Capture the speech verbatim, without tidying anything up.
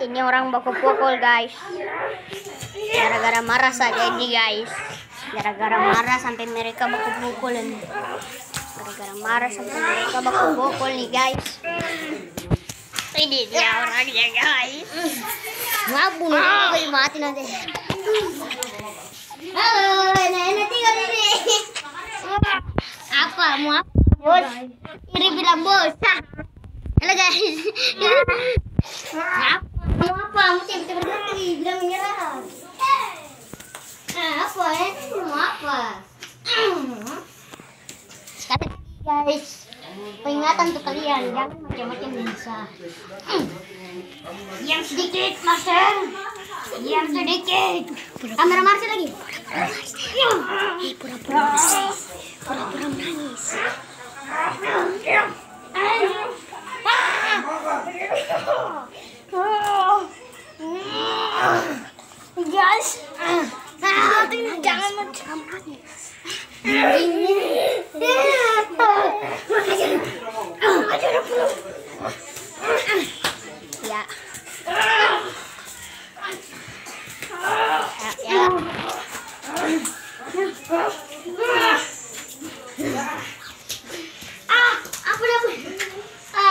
Ini orang baku pukul guys. Gara-gara marah saja ini guys. Gara-gara marah sampai mereka baku pukul ini. Gara-gara marah sampai mereka baku pukul nih guys. Ini dia orangnya guys. Ngabun oh. Mati nanti. Halo, enak-enak tinggal ini. Apa mau apa? Bos. Iri bilang bos. Halo guys. Apa? Mau apa? Mau tiba-tiba berhenti bilang menyerah. Nah, apa ya? Mau apa? Sekali guys. Peringatan untuk kalian, jangan macam-macam bisa. Yang sedikit, Master. Yang sedikit. Kamera Marsi lagi. Hei, pura-pura menangis. Pura-pura menangis. Guys, jangan macam menangis.